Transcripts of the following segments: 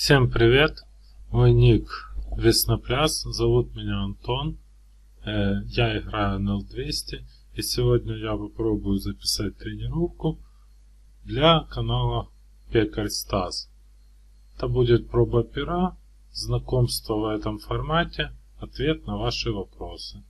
Всем привет, мой ник Веснопляс, зовут меня Антон, я играю на L200 и сегодня я попробую записать тренировку для канала Пекарь Стас. Это будет проба пера, знакомство в этом формате, ответ на ваши вопросы.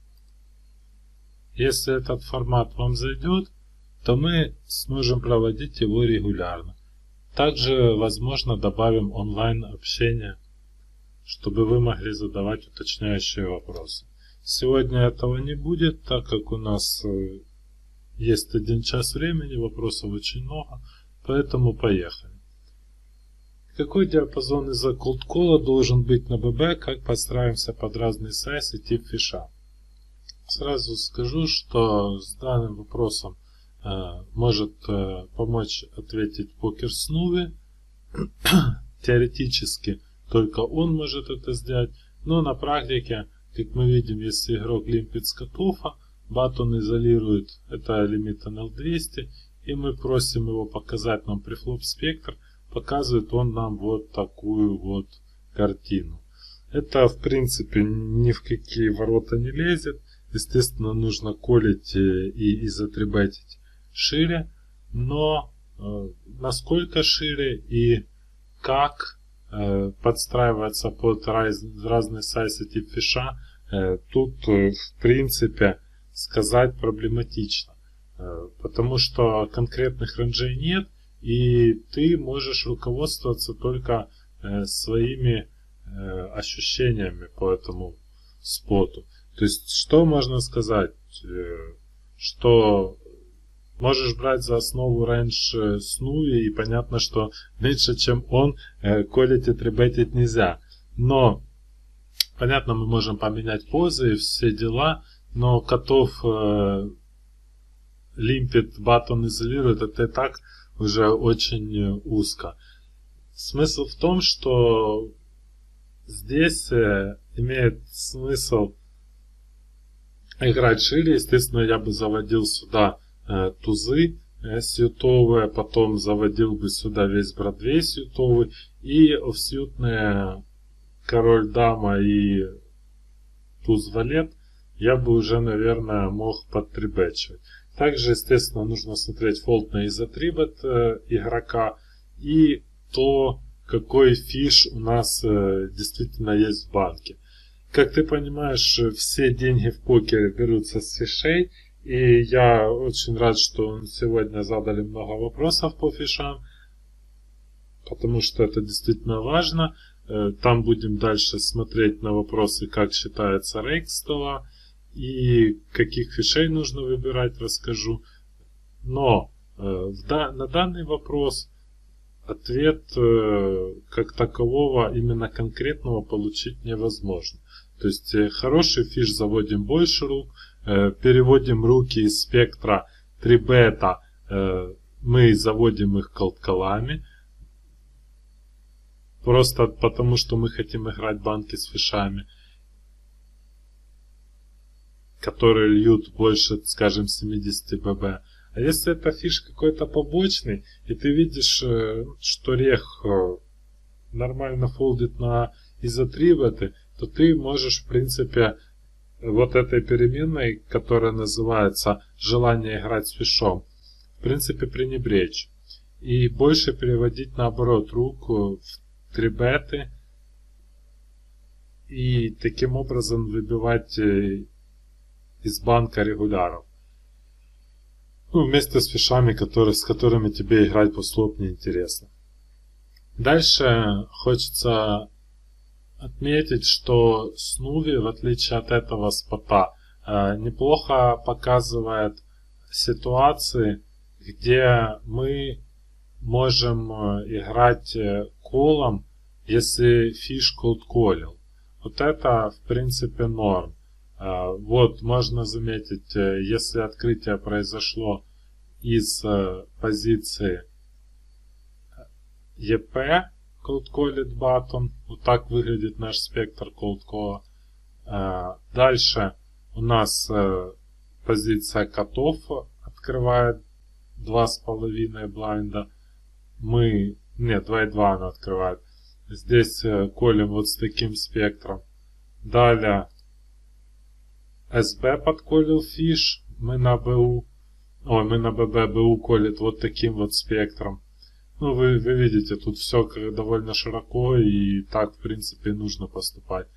Если этот формат вам зайдет, то мы сможем проводить его регулярно. Также, возможно, добавим онлайн общение, чтобы вы могли задавать уточняющие вопросы. Сегодня этого не будет, так как у нас есть 1 час времени, вопросов очень много, поэтому поехали. Какой диапазон из-за cold call должен быть на ББ, как подстраиваемся под разные сайзы и тип фиша? Сразу скажу, что с данным вопросом может помочь ответить покер Снуви. Теоретически только он может это сделать, но на практике, как мы видим, если игрок лимпит с катофа, батон изолирует, это лимит NL200, и мы просим его показать нам префлоп спектр, показывает он нам вот такую вот картину. Это в принципе ни в какие ворота не лезет, естественно нужно колить и изотрибетить шире, но насколько шире и как подстраиваться под разные сайзы тип фиша, тут в принципе сказать проблематично, потому что конкретных рейнджей нет, и ты можешь руководствоваться только своими ощущениями по этому споту. То есть, что можно сказать, что можешь брать за основу рейндж Снуви, и понятно, что меньше, чем он, колить и трибетить нельзя. Но, понятно, мы можем поменять позы и все дела, но котов лимпит, батон изолирует, это и так уже очень узко. Смысл в том, что здесь имеет смысл играть шире. Естественно, я бы заводил сюда тузы сьютовые, потом заводил бы сюда весь Бродвей сьютовый, и офсьютные король дама и туз валет я бы уже, наверное, мог подтрибетчивать. Также, естественно, нужно смотреть фолд на изотрибет игрока и то, какой фиш у нас действительно есть в банке. Как ты понимаешь, все деньги в покере берутся с фишей. И я очень рад, что сегодня задали много вопросов по фишам, потому что это действительно важно. Там будем дальше смотреть на вопросы, как считается рейк стола и каких фишей нужно выбирать, расскажу. Но на данный вопрос ответ как такового, именно конкретного, получить невозможно. То есть хороший фиш заводим больше рук, переводим руки из спектра 3 бета, мы заводим их колколами, просто потому что мы хотим играть банки с фишами, которые льют больше, скажем, 70 ББ. А если это фиш какой-то побочный, и ты видишь, что рех нормально фолдит на изотрибеты, то ты можешь, в принципе, вот этой переменной, которая называется желание играть с фишом, в принципе, пренебречь. И больше переводить, наоборот, руку в 3 беты и таким образом выбивать из банка регуляров. Ну, вместе с фишами, с которыми тебе играть по слоп неинтересно. Дальше хочется отметить, что Снуви, в отличие от этого спота, неплохо показывает ситуации, где мы можем играть колом, если фиш колд-колил. Вот это, в принципе, норм. Вот можно заметить, если открытие произошло из позиции EP, cold called button. Вот так выглядит наш спектр cold call. Дальше у нас позиция котов открывает 2,5 блайнда. Нет, 2,2 она открывает. Здесь колем вот с таким спектром. Далее SB подколил фиш. Мы на БУ. Мы на ББ. БУ колет вот таким вот спектром. Ну, вы видите, тут все довольно широко, и так, в принципе, нужно поступать.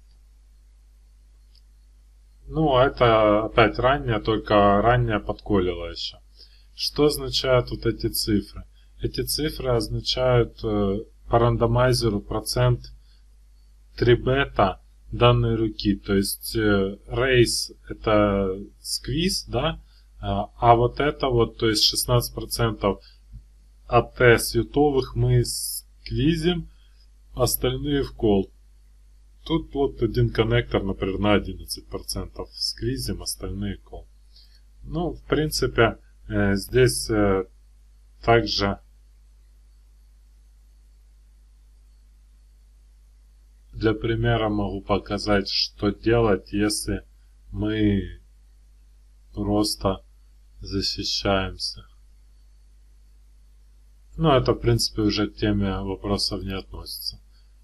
Ну, это опять ранее, только ранее подколило еще. Что означают вот эти цифры? Эти цифры означают по рандомайзеру процент 3 бета данной руки. То есть рейс это сквиз, да? А вот это вот, то есть 16% АТ сьютовых мы сквизим, остальные в кол. Тут вот один коннектор, например, на 11% сквизим, остальные кол. Ну, в принципе, здесь также для примера могу показать, что делать, если мы просто защищаемся. Ну, это, в принципе, уже к теме вопросов не относится.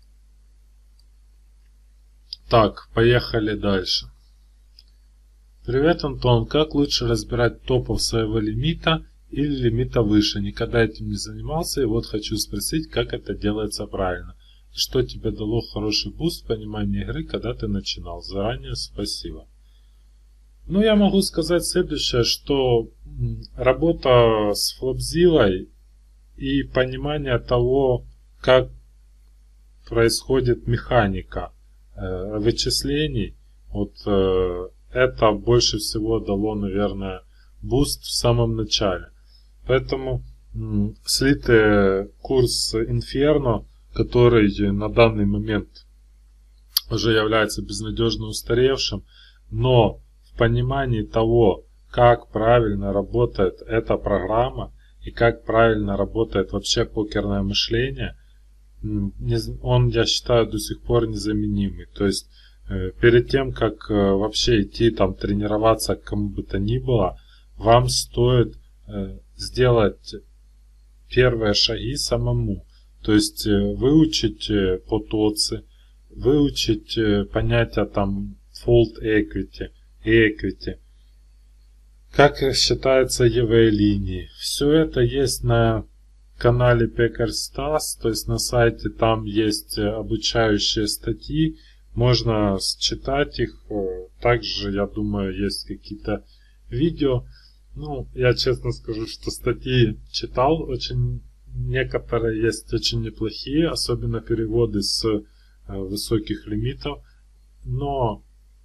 Так, поехали дальше. Привет, Антон. Как лучше разбирать топов своего лимита или лимита выше? Никогда этим не занимался, и вот хочу спросить, как это делается правильно. И что тебе дало хороший буст в понимании игры, когда ты начинал? Заранее спасибо. Ну, я могу сказать следующее, что работа с флопзилой и понимание того, как происходит механика вычислений, вот это больше всего дало, наверное, буст в самом начале. Поэтому слитый курс Inferno, который на данный момент уже является безнадежно устаревшим, но в понимании того, как правильно работает эта программа и как правильно работает вообще покерное мышление, он, я считаю, до сих пор незаменимый. То есть перед тем, как вообще идти там тренироваться к кому бы то ни было, вам стоит сделать первые шаги самому. То есть выучить потоцы, выучить понятия там fault equity, как считается EV-линии. Все это есть на канале PekarStas, то есть на сайте, там есть обучающие статьи, можно считать их. Также, я думаю, есть какие-то видео. Ну, я честно скажу, что статьи читал, очень некоторые есть очень неплохие, особенно переводы с высоких лимитов, но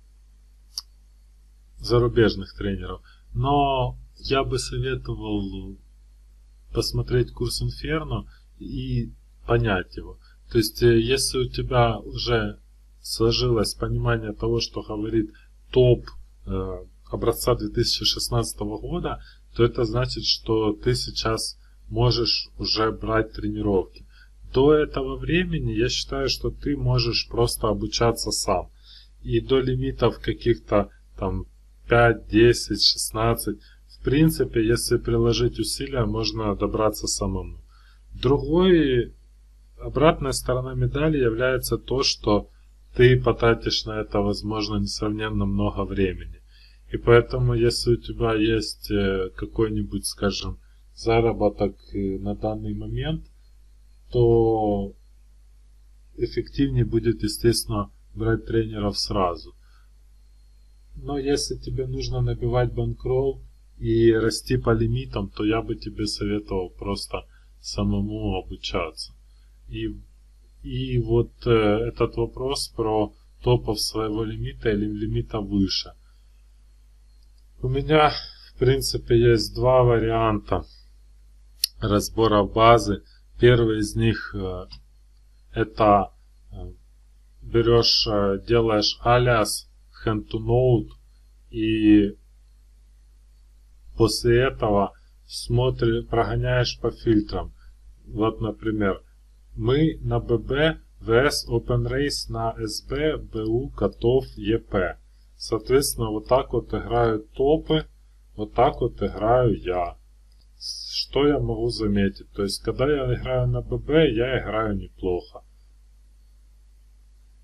зарубежных тренеров. Но я бы советовал посмотреть курс Inferno и понять его. То есть, если у тебя уже сложилось понимание того, что говорит топ образца 2016 года, то это значит, что ты сейчас можешь уже брать тренировки. До этого времени я считаю, что ты можешь просто обучаться сам. И до лимитов каких-то там 5, 10, 16, в принципе, если приложить усилия, можно добраться самому. Обратная сторона медали является то, что ты потратишь на это, возможно, несравненно много времени. И поэтому, если у тебя есть какой-нибудь, скажем, заработок на данный момент, то эффективнее будет, естественно, брать тренеров сразу. Но если тебе нужно набивать банкролл и расти по лимитам, то я бы тебе советовал просто самому обучаться. И вот этот вопрос про топов своего лимита или лимита выше. У меня, в принципе, есть два варианта разбора базы. Первый из них это делаешь алиас hand to node, и после этого прогоняешь по фильтрам. Вот, например, мы на ББ vs OpenRace на СБ, БУ, котов, ЕП. Соответственно, вот так вот играют топы, вот так вот играю я. Что я могу заметить? То есть, когда я играю на ББ, я играю неплохо.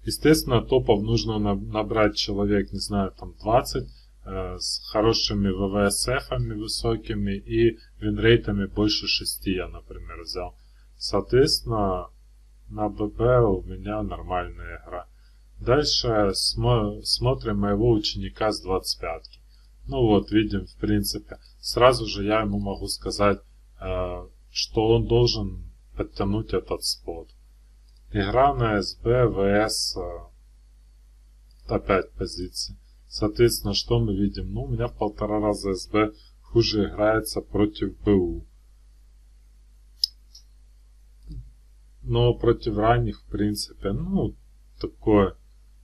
Естественно, топов нужно набрать человек, не знаю, там 20, с хорошими ВВСФами высокими и винрейтами больше 6 я, например, взял. Соответственно, на ББ у меня нормальная игра. Дальше смотрим моего ученика с 25. Ну вот, видим, в принципе, сразу же я ему могу сказать, что он должен подтянуть этот спот. Игра на СБ, ВС, опять позиции. Соответственно, что мы видим? Ну, у меня в 1,5 раза СБ хуже играется против БУ. Но против ранних, в принципе, ну, такое.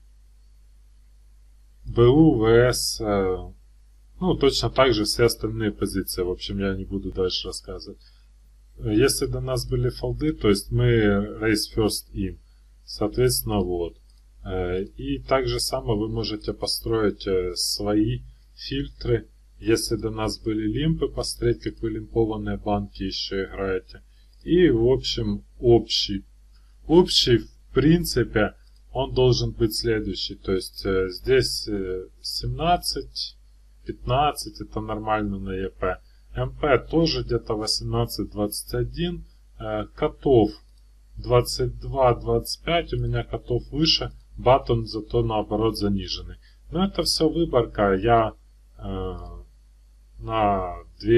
БУ, ВС, ну, точно так же все остальные позиции. В общем, я не буду дальше рассказывать. Если до нас были фолды, то есть мы raise first in. Соответственно, вот. И также само вы можете построить свои фильтры. Если до нас были лимпы, посмотреть, как вы лимпованные банки еще играете. И, в общем, общий, в принципе, он должен быть следующий. То есть здесь 17, 15, это нормально на ЕП. МП тоже где-то 18-21. Котов 22-25. У меня котов выше. Баттон зато наоборот заниженный. Но это все выборка. Я на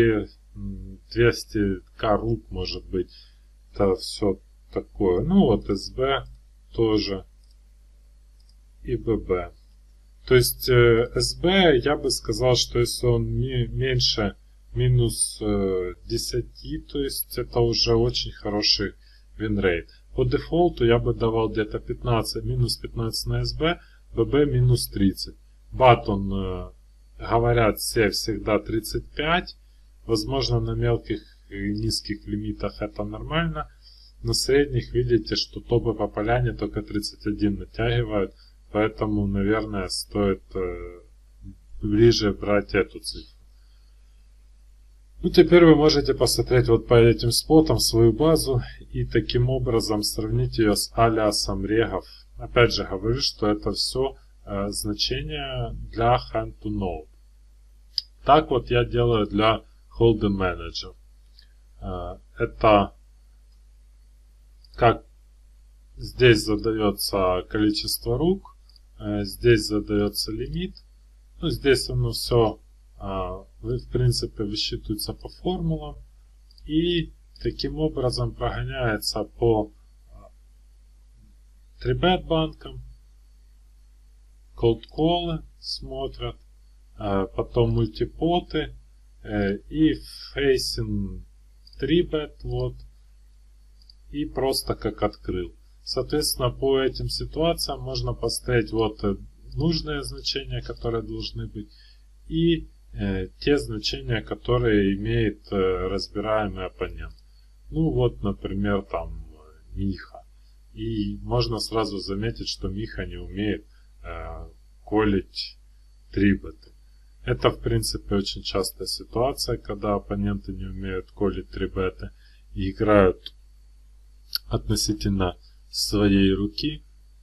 200к рук, может быть. Это все такое. Ну вот СБ тоже. И ББ. То есть СБ, я бы сказал, что если он меньше минус 10, то есть это уже очень хороший винрейт. По дефолту я бы давал где-то 15, минус 15 на СБ, ББ минус 30. Баттон, говорят все всегда 35. Возможно, на мелких и низких лимитах это нормально. На средних видите, что топы по поляне только 31 натягивают. Поэтому, наверное, стоит ближе брать эту цифру. Ну, теперь вы можете посмотреть вот по этим спотам свою базу и таким образом сравнить ее с алиасом регов. Опять же говорю, что это все значения для hand to node. Так вот я делаю для hold'em manager. Это как здесь задается количество рук, здесь задается лимит. Ну, здесь оно все в принципе высчитывается по формулам и таким образом прогоняется по 3-bet банкам, cold call смотрят, потом мультипоты и facing 3-bet вот, и просто как открыл. Соответственно, по этим ситуациям можно поставить вот нужные значения, которые должны быть, и те значения, которые имеет разбираемый оппонент. Ну вот, например, там Миха. И можно сразу заметить, что Миха не умеет колить 3-беты. Это, в принципе, очень частая ситуация, когда оппоненты не умеют колить 3-беты и играют относительно своей руки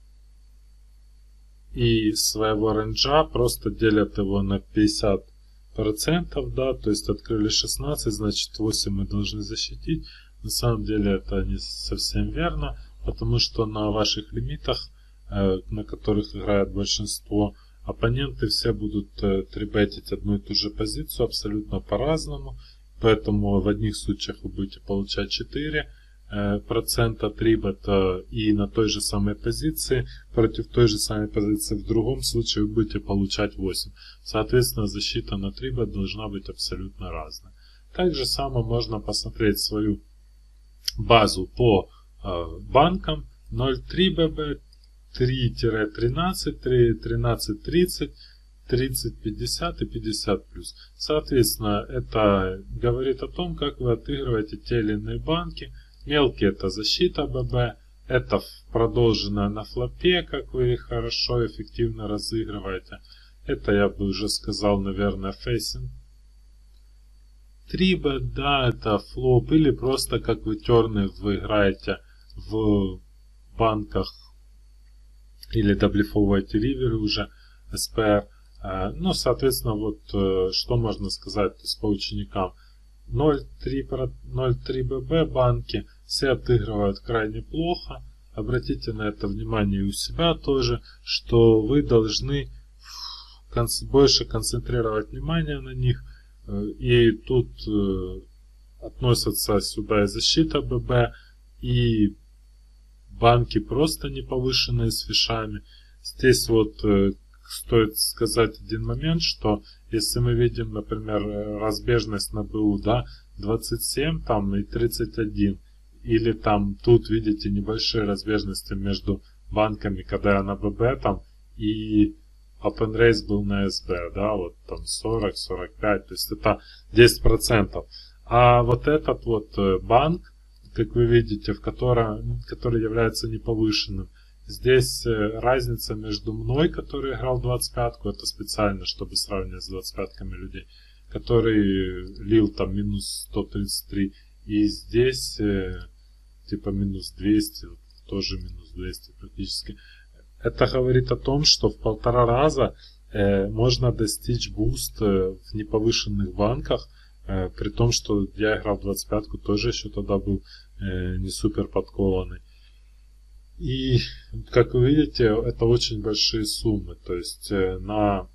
и своего рейнджа, просто делят его на 50%, да, то есть открыли 16, значит 8 мы должны защитить. На самом деле это не совсем верно, потому что на ваших лимитах, на которых играет большинство, оппоненты все будут трибетить одну и ту же позицию абсолютно по-разному, поэтому в одних случаях вы будете получать 4% трибета и на той же самой позиции, против той же самой позиции в другом случае вы будете получать 8. Соответственно, защита на трибет должна быть абсолютно разная. Также само можно посмотреть свою базу по банкам 0.3 ББ, 3-13, 13-30, 30-50 и 50+. Соответственно, это говорит о том, как вы отыгрываете те или иные банки. Мелкие — это защита ББ, это продолженное на флопе, как вы их хорошо, эффективно разыгрываете. Это, я бы уже сказал, наверное, фейсинг. 3-бет, да, это флоп, или просто как вы терны вы играете в банках или доблефовываете риверы уже SPR. Ну, соответственно, вот что можно сказать, то есть по ученикам. 0.3 ББ банки все отыгрывают крайне плохо. Обратите на это внимание у себя тоже, что вы должны больше концентрировать внимание на них. И тут относятся сюда и защита ББ, и банки просто не повышенные с фишами. Здесь вот стоит сказать один момент, что если мы видим, например, разбежность на БУ, да, 27 там и 31, или там тут видите небольшие разбежности между банками, когда я на ББ там и Open Race был на СБ, да, вот там 40-45, то есть это 10%. А вот этот вот банк, как вы видите, который является неповышенным, здесь разница между мной, который играл 25-ку, это специально, чтобы сравнивать с 25-ками людей, который лил там минус 133, и здесь типа минус 200, тоже минус 200 практически. Это говорит о том, что в 1,5 раза можно достичь буст в неповышенных банках, при том, что я играл в 25-ку, тоже еще тогда был не супер подкованный. И, как вы видите, это очень большие суммы. То есть на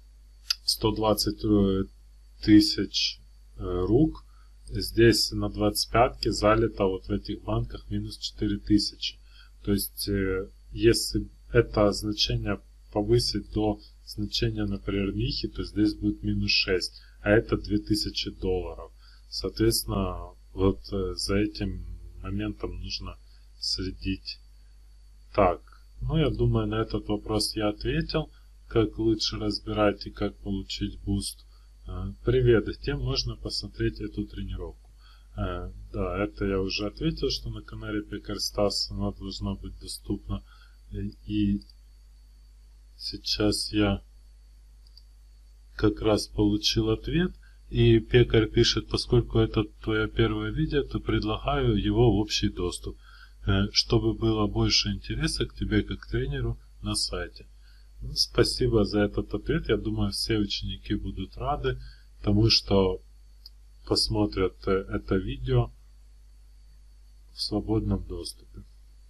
120 тысяч рук здесь на 25-ке залито вот в этих банках минус 4000. То есть если это значение повысить до значения, например, Михи, то здесь будет минус 6, а это $2000. Соответственно, вот за этим моментом нужно следить. Так, ну я думаю, на этот вопрос я ответил. Как лучше разбирать и как получить буст. Привет, где можно посмотреть эту тренировку? Да, это я уже ответил, что на канале Пекарь Стас она должна быть доступна. И сейчас я как раз получил ответ. И Пекарь пишет, поскольку это твое первое видео, то предлагаю его в общий доступ, чтобы было больше интереса к тебе как тренеру на сайте. Ну, спасибо за этот ответ. Я думаю, все ученики будут рады тому, что посмотрят это видео в свободном доступе.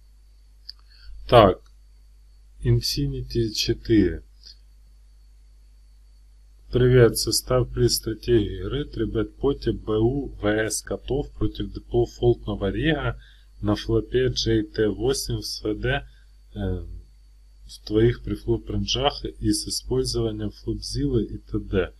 Так, Infinity 4. Привет, состав при стратегии игры 3-бет поте БУ ВС котов против дефолтного рега на флопе JT8 в СВД в твоих префлоп рейнджах и с использованием флопзилы и т.д.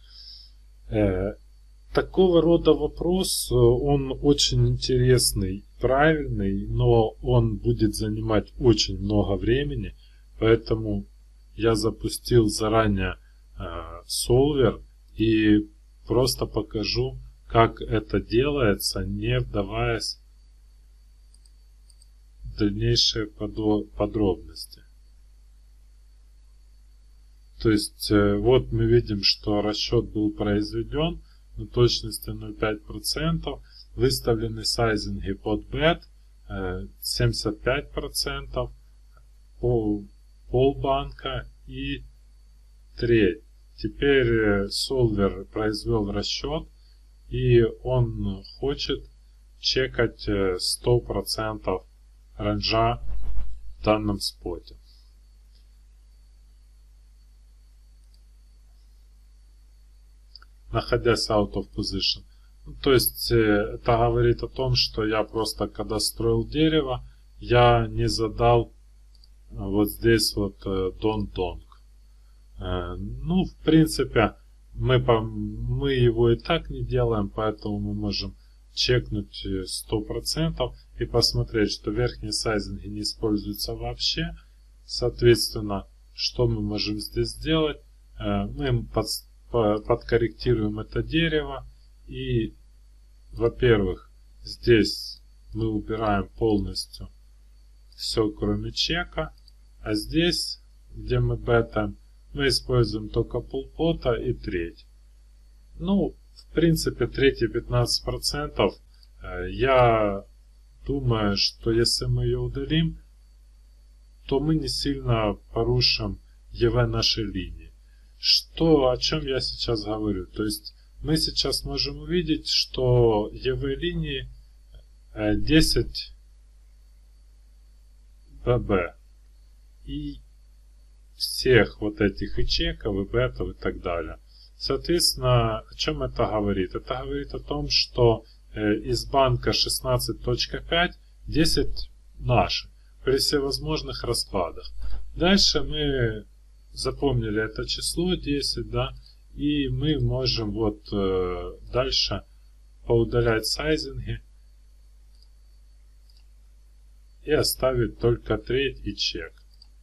Такого рода вопрос, он очень интересный, правильный, но он будет занимать очень много времени, поэтому я запустил заранее солвер и просто покажу, как это делается, не вдаваясь в дальнейшие подробности. То есть вот мы видим, что расчет был произведен на точности 0,5%, выставлены сайзинги под бет 75%, полбанка и треть. Теперь солвер произвел расчет, и он хочет чекать 100% рейнджа в данном споте. Находясь out of position. То есть это говорит о том, что я просто когда строил дерево, я не задал вот здесь вот don't donk. Ну, в принципе, мы его и так не делаем, поэтому мы можем чекнуть 100% и посмотреть, что верхние сайзинги не используются вообще. Соответственно, что мы можем здесь сделать? Мы подкорректируем это дерево и, во-первых, здесь мы убираем полностью все, кроме чека, а здесь, где мы бетаем, мы используем только полпота и треть. Ну, в принципе, третьи 15%. Я думаю, что если мы ее удалим, то мы не сильно порушим ЕВ нашей линии. О чем я сейчас говорю? То есть мы сейчас можем увидеть, что ЕВ линии 10 ББ. И всех вот этих и чеков, и бетов и так далее. Соответственно, о чем это говорит? Это говорит о том, что из банка 16.5 10 наши при всевозможных раскладах. Дальше мы запомнили это число 10, да, и мы можем вот дальше поудалять сайзинги и оставить только треть и чек.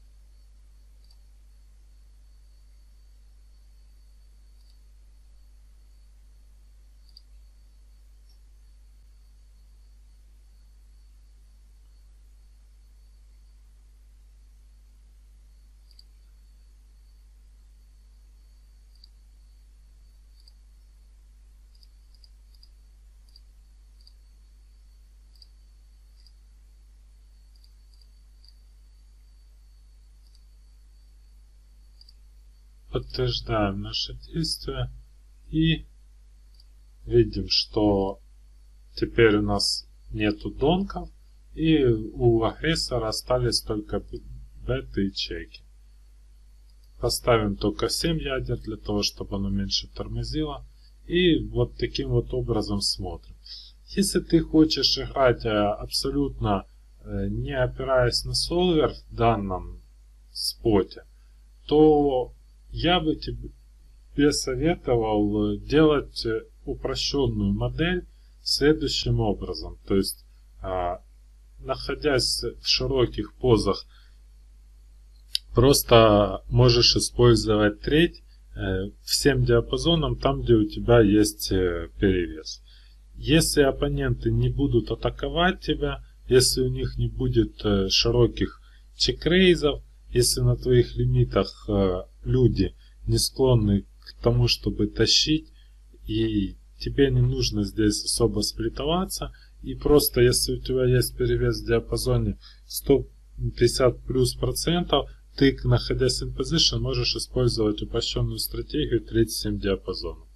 Подтверждаем наше действие и видим, что теперь у нас нету донков и у агрессора остались только беты и чеки. Поставим только 7 ядер для того, чтобы оно меньше тормозило. И вот таким вот образом смотрим. Если ты хочешь играть абсолютно не опираясь на солвер в данном споте, то я бы тебе советовал делать упрощенную модель следующим образом. То есть, находясь в широких позах, просто можешь использовать треть всем диапазоном там, где у тебя есть перевес. Если оппоненты не будут атаковать тебя, если у них не будет широких чекрейзов, если на твоих лимитах люди не склонны к тому, чтобы тащить, и тебе не нужно здесь особо сплитоваться, и просто если у тебя есть перевес в диапазоне 150 плюс процентов, ты, находясь in position, можешь использовать упрощенную стратегию 37 диапазонов.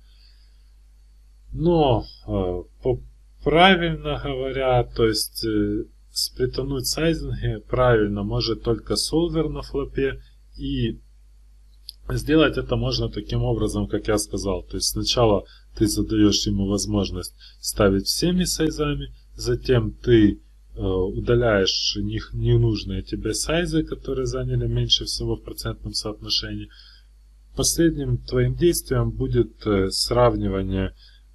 Но, правильно говоря, то есть сплитануть сайзинги правильно может только солвер на флопе, и сделать это можно таким образом, как я сказал. То есть сначала ты задаешь ему возможность ставить всеми сайзами, затем ты удаляешь ненужные тебе сайзы, которые заняли меньше всего в процентном соотношении. Последним твоим действием будет сравнивание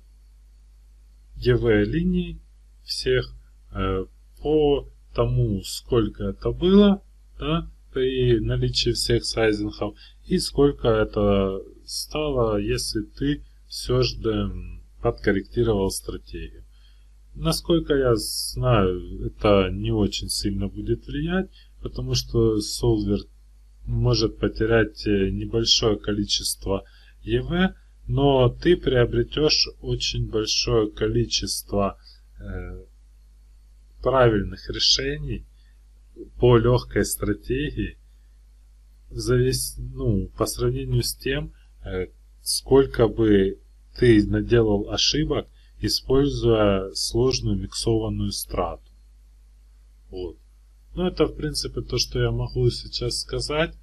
EV линий всех по тому, сколько это было, да, при наличии всех сайзингов, и сколько это стало, если ты все же подкорректировал стратегию. Насколько я знаю, это не очень сильно будет влиять, потому что солвер может потерять небольшое количество EV, но ты приобретешь очень большое количество правильных решений по легкой стратегии, по сравнению с тем, сколько бы ты наделал ошибок, используя сложную миксованную страту. Вот. Ну, это, в принципе, то, что я могу сейчас сказать.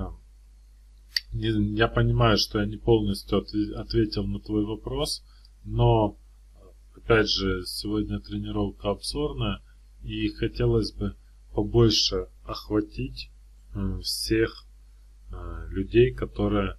Я понимаю, что я не полностью ответил на твой вопрос, но, опять же, сегодня тренировка обзорная, и хотелось бы побольше охватить всех людей, которые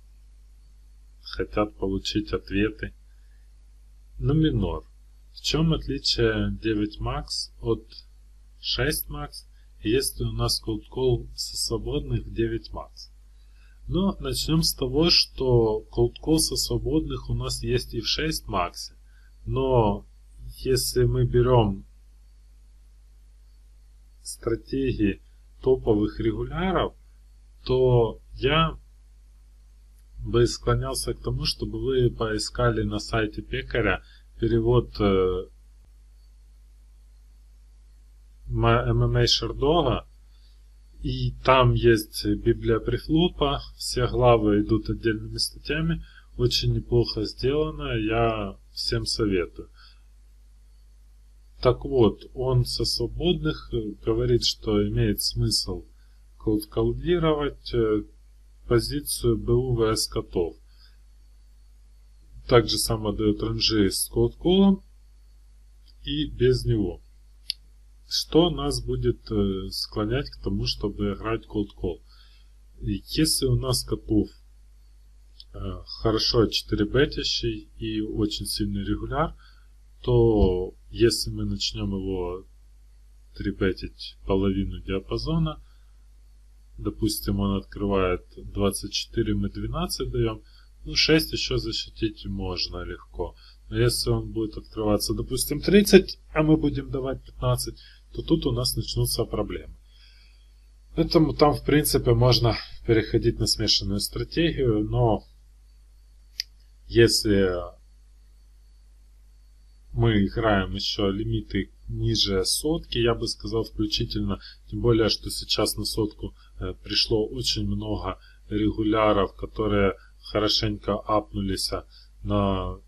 хотят получить ответы на минор. В чем отличие 9 Max от 6 Max, если у нас cold call со свободных 9 Max? Но начнем с того, что cold call со свободных у нас есть и в 6 Max. Но если мы берем стратегии топовых регуляров, то я бы склонялся к тому, чтобы вы поискали на сайте пекаря перевод MMA Шердога И там есть Библия префлопа, все главы идут отдельными статьями. Очень неплохо сделано, я всем советую. Так вот, он со свободных говорит, что имеет смысл колдировать позицию БУ ВС котов. Также само дает ранжи с колдколом и без него. Что нас будет склонять к тому, чтобы играть колдкол? Если у нас котов хорошо 4-бетящий и очень сильный регуляр, то если мы начнем его 3-бетить половину диапазона, допустим, он открывает 24, мы 12 даем, ну 6 еще защитить можно легко. Но если он будет открываться, допустим, 30, а мы будем давать 15, то тут у нас начнутся проблемы. Поэтому там, в принципе, можно переходить на смешанную стратегию, но если мы играем еще лимиты ниже сотки, я бы сказал включительно, тем более, что сейчас на сотку пришло очень много регуляров, которые хорошенько апнулись на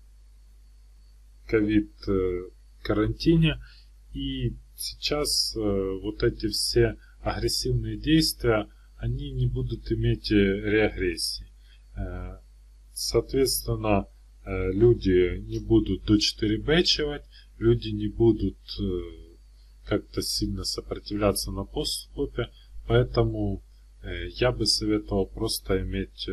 ковид-карантине. И сейчас вот эти все агрессивные действия, они не будут иметь реагрессии. Соответственно, люди не будут до 4 бэчевать, люди не будут как-то сильно сопротивляться на постскопе, поэтому я бы советовал просто иметь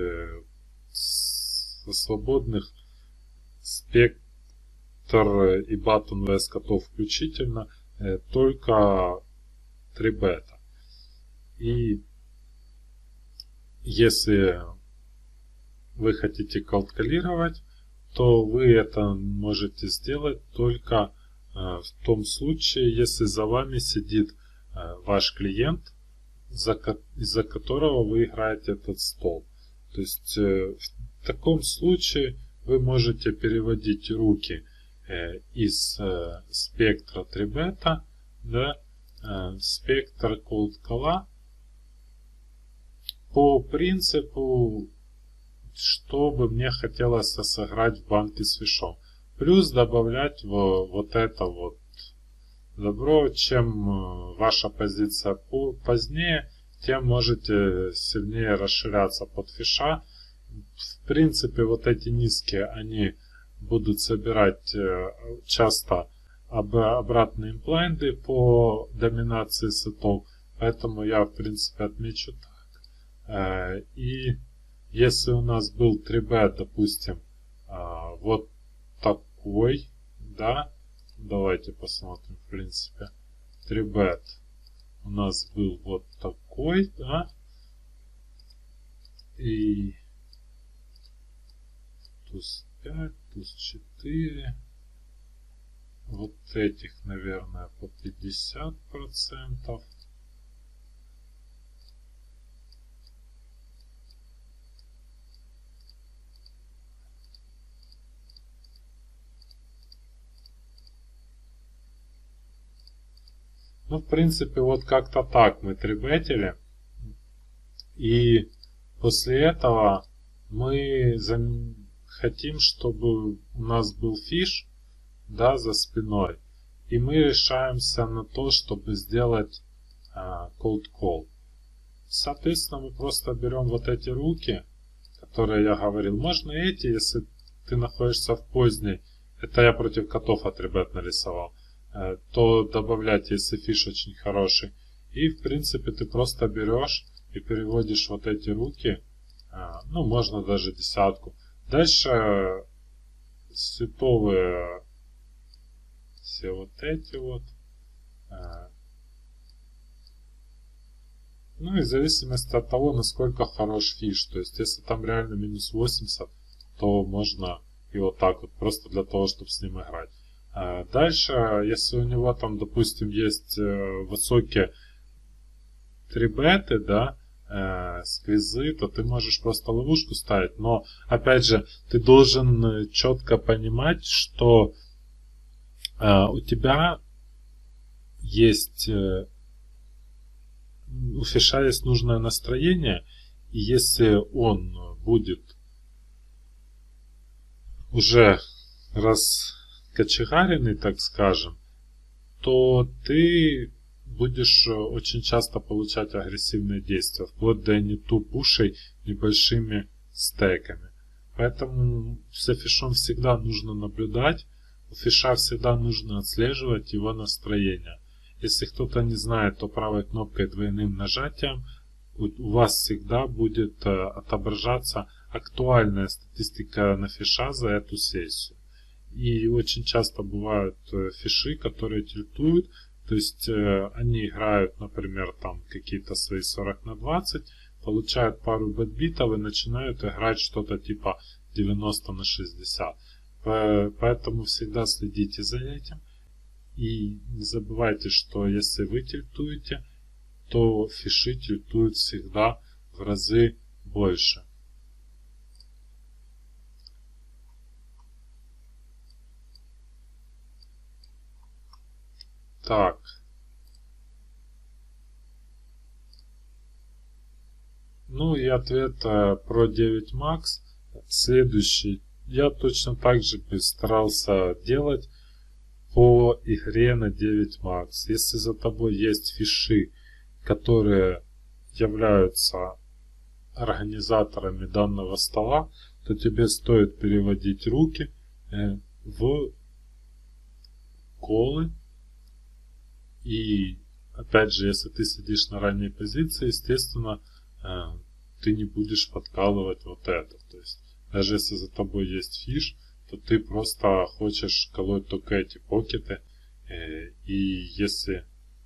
со свободных спектр и батон ВС котов включительно только 3 бета. И если вы хотите колдколировать, то вы это можете сделать только в том случае, если за вами сидит ваш клиент, из-за которого вы играете этот стол. То есть в таком случае вы можете переводить руки из спектра 3 бета в спектр колдкола по принципу, чтобы мне хотелось сыграть в банке с фишом. Плюс добавлять вот это вот добро. Чем ваша позиция позднее, тем можете сильнее расширяться под фиша. В принципе, вот эти низкие, они будут собирать часто обратные имплайнды по доминации сетов. Поэтому я, в принципе, отмечу так. И если у нас был 3bet, допустим, вот такой, да, давайте посмотрим, в принципе, 3bet у нас был вот такой, да, и туз 5, туз 4, вот этих, наверное, по 50%. Ну, в принципе, вот как-то так мы трибетили. И после этого мы хотим, чтобы у нас был фиш, да, за спиной. И мы решаемся на то, чтобы сделать cold call. Соответственно, мы просто берем вот эти руки, которые я говорил. Можно эти, если ты находишься в поздней. Это я против котов от ребят нарисовал. То добавлять, если фиш очень хороший. И в принципе ты просто берешь и переводишь вот эти руки. Ну, можно даже десятку. Дальше световые все вот эти вот. Ну и в зависимости от того, насколько хорош фиш. То есть если там реально минус 80, то можно и вот так вот, просто для того, чтобы с ним играть. Дальше, если у него там, допустим, есть высокие 3 беты, да, сквизы, то ты можешь просто ловушку ставить. Но, опять же, ты должен четко понимать, что у тебя есть у фиша есть нужное настроение, и если он будет уже раскочегаренный, так скажем, то ты будешь очень часто получать агрессивные действия, вплоть до не-ту-пушей небольшими стеками. Поэтому за фишом всегда нужно наблюдать, у фиша всегда нужно отслеживать его настроение. Если кто-то не знает, то правой кнопкой двойным нажатием у вас всегда будет отображаться актуальная статистика на фиша за эту сессию. И очень часто бывают фиши, которые тильтуют, то есть они играют, например, там какие-то свои 40 на 20, получают пару бэтбитов и начинают играть что-то типа 90 на 60. Поэтому всегда следите за этим. И не забывайте, что если вы тильтуете, то фиши тильтуют всегда в разы больше. Так. Ну и ответ про 9 Max. Следующий. Я точно так же старался делать по игре на 9 Max. Если за тобой есть фиши, которые являются организаторами данного стола, то тебе стоит переводить руки в колы. И опять же, если ты сидишь на ранней позиции, естественно, ты не будешь подкалывать вот это. То есть, даже если за тобой есть фиш, то ты просто хочешь колоть только эти покеты. И если,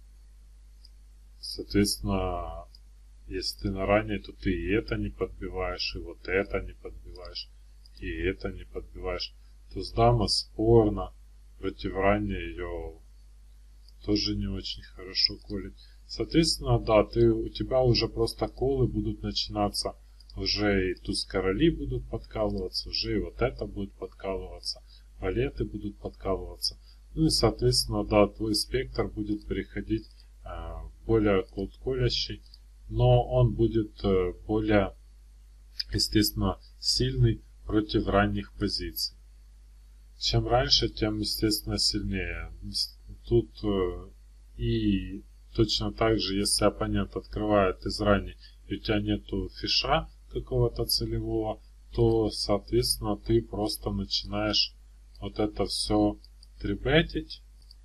соответственно, если ты на ранней, то ты и это не подбиваешь, и вот это не подбиваешь, и это не подбиваешь. Туз дама спорно, против ранней ее тоже не очень хорошо колет. Соответственно, да, у тебя уже просто колы будут начинаться, уже и туз короли будут подкалываться, уже и вот это будет подкалываться, валеты будут подкалываться. Ну и соответственно, да, твой спектр будет переходить более колколящий, но он будет более, естественно, сильный против ранних позиций. Чем раньше, тем, естественно, сильнее. Тут и точно так же, если оппонент открывает из ранней, и у тебя нету фиша какого-то целевого, то, соответственно, ты просто начинаешь вот это все трибетить.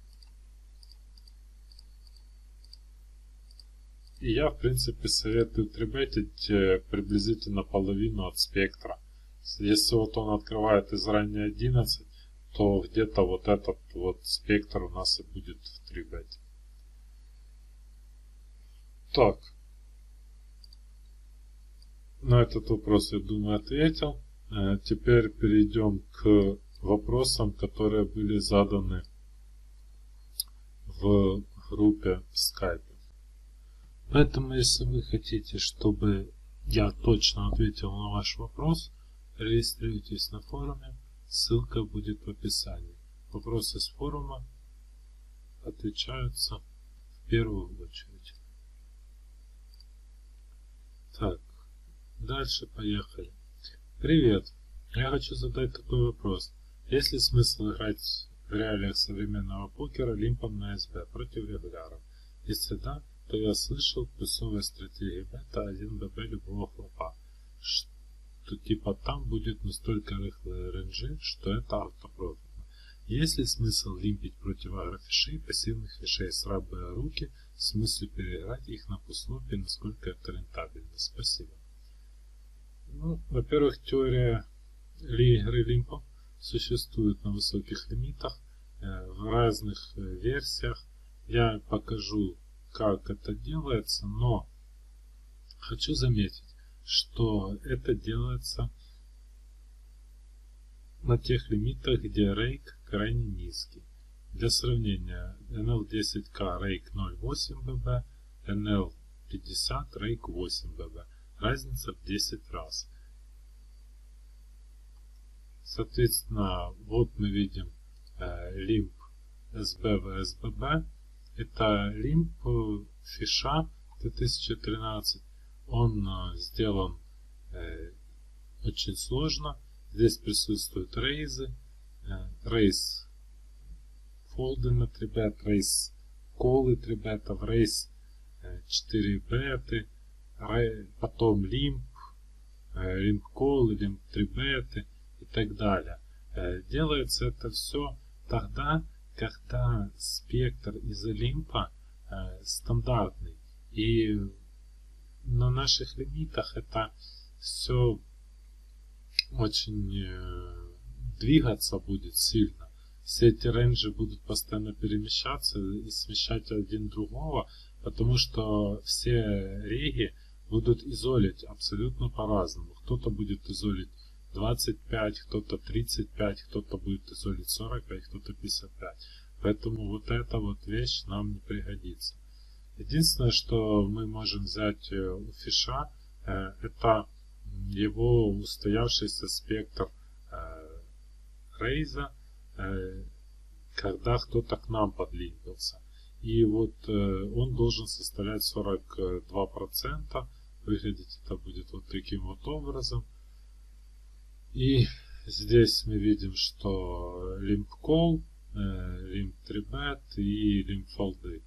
И я, в принципе, советую трибетить приблизительно половину от спектра. Если вот он открывает из ранней 11, то где-то вот этот вот спектр у нас и будет в трибете. Так. На этот вопрос, я думаю, ответил. Теперь перейдем к вопросам, которые были заданы в группе в Skype. Поэтому, если вы хотите, чтобы я точно ответил на ваш вопрос, регистрируйтесь на форуме, ссылка будет в описании. Вопросы с форума отвечаются в первую очередь. Так, дальше поехали. Привет, я хочу задать такой вопрос. Есть ли смысл играть в реалиях современного покера лимпом на СБ против регуляров? Если да, то я слышал в плюсовой стратегии бета 1 ББ любого флопа, что типа там будет настолько рыхлые ренджи, что это автопрофитно. Есть ли смысл лимпить против агрофишей, пассивных фишей с рабые руки, в смысле переиграть их на пуслопе, насколько это рентабельно? Спасибо. Ну, во-первых, теория игры лимпом существует на высоких лимитах, в разных версиях. Я покажу, как это делается, но хочу заметить, что это делается на тех лимитах, где рейк крайне низкий. Для сравнения, NL10K рейк 0.8 ББ, NL50 рейк 8 ББ. Разница в 10 раз. Соответственно, вот мы видим лимп SB в SBB. Это лимп фиша 2013. Он сделан очень сложно. Здесь присутствуют рейзы, рейз фолды на 3 бет, рейз колы 3 бетов, рейз 4 беты, потом лимп, лимп колы, лимп 3 беты и так далее. Делается это все тогда, когда спектр из-за лимпа стандартный. И на наших лимитах это все очень двигаться будет сильно. Все эти рейнджи будут постоянно перемещаться и смещать один другого, потому что все реги будут изолить абсолютно по-разному. Кто-то будет изолить 25, кто-то 35, кто-то будет изолить 45, кто-то 55. Поэтому вот эта вот вещь нам не пригодится. Единственное, что мы можем взять у фиша, это его устоявшийся спектр рейза, когда кто-то к нам подлимпился. И вот он должен составлять 42%. Выглядеть это будет вот таким вот образом. И здесь мы видим, что limp call, limp 3 bet и limp foldy.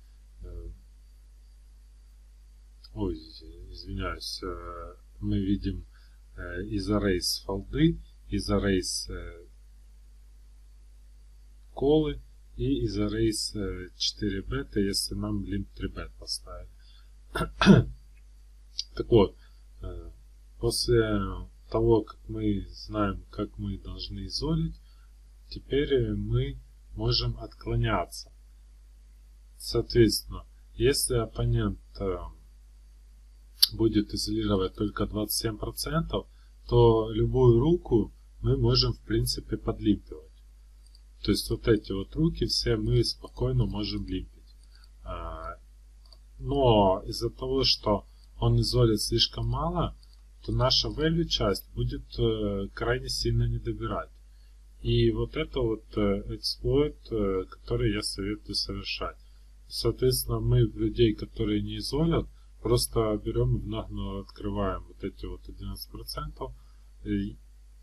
Ой, извиняюсь. Мы видим изорейс foldy, изорейс колы и изорейс 4 бета, если нам limp 3 bet поставили. Так вот, после того, как мы знаем, как мы должны изолить, теперь мы можем отклоняться. Соответственно, если оппонент будет изолировать только 27%, то любую руку мы можем в принципе подлимпивать. То есть вот эти вот руки все мы спокойно можем лимпить. Но из-за того, что он изолит слишком мало, то наша value часть будет крайне сильно не добирать. И вот это вот эксплойт, который я советую совершать. Соответственно, мы людей, которые не изолят, просто берем и в наглую открываем вот эти вот 11%. И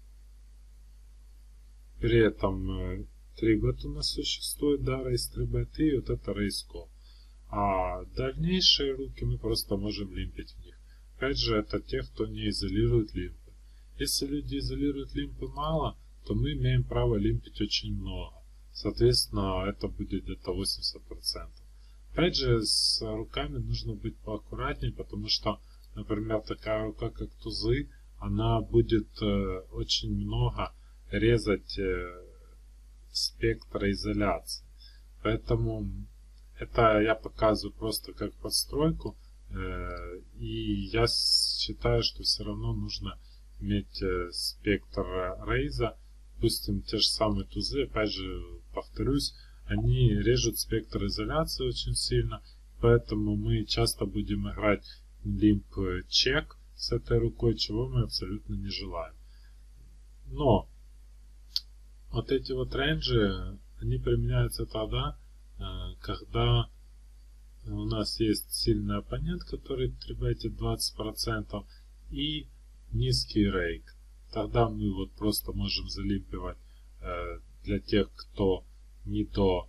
при этом 3 бет у нас существует, да, рейс 3 бет, и вот это рейс кол. А дальнейшие руки мы просто можем лимпить в них. Опять же, это те, кто не изолирует лимпы. Если люди изолируют лимпы мало, то мы имеем право лимпить очень много. Соответственно, это будет где-то 80%. Опять же, с руками нужно быть поаккуратнее, потому что, например, такая рука, как тузы, она будет очень много резать спектра изоляции. Поэтому это я показываю просто как подстройку. И я считаю, что все равно нужно иметь спектр рейза. Допустим, те же самые тузы, опять же, повторюсь, они режут спектр изоляции очень сильно. Поэтому мы часто будем играть лимп чек с этой рукой, чего мы абсолютно не желаем. Но вот эти вот рейнджи, они применяются тогда, когда у нас есть сильный оппонент, который требует 20%, и низкий рейк. Тогда мы вот просто можем залимпивать для тех, кто не то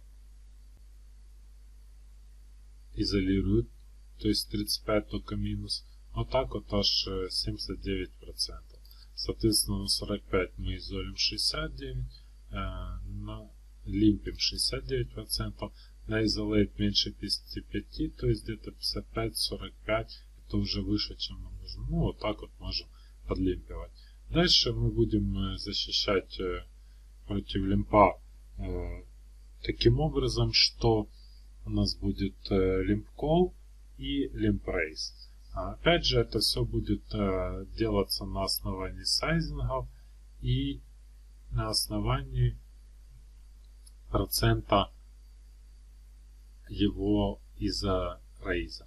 изолирует, то есть 35 только минус. Вот так вот аж 79%. Соответственно, на 45 мы изолим 69%, лимпим 69%. На изолейт меньше 55, то есть где-то 55-45, это уже выше, чем нам нужно. Ну, вот так вот можем подлимпивать. Дальше мы будем защищать против лимпа таким образом, что у нас будет лимп call и лимп raise. Опять же, это все будет делаться на основании сайзингов и на основании процента его из-за рейза.